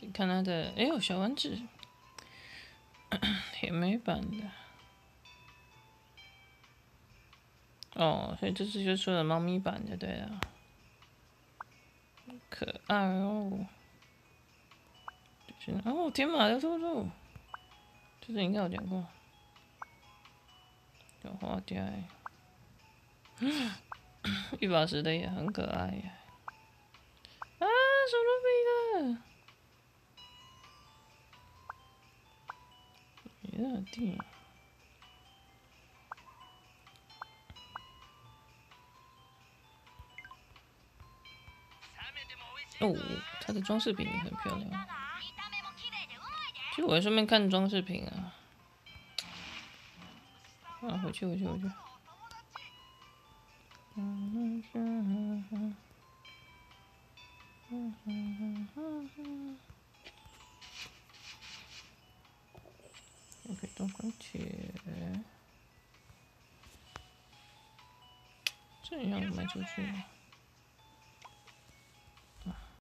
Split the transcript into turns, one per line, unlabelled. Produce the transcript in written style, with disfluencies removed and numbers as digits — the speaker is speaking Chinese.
你看它的，哎呦，小丸子，甜美版的。哦，所以这次就出了猫咪版的，对了。可爱哦。哦，天马的兔兔，这是应该有讲过。小花蝶，1把10的也很可爱呀。啊，手罗比的，热地。哦，它的装饰品也很漂亮。其实我还顺便看装饰品啊。啊，回去。OK， 多番茄，这样卖出去。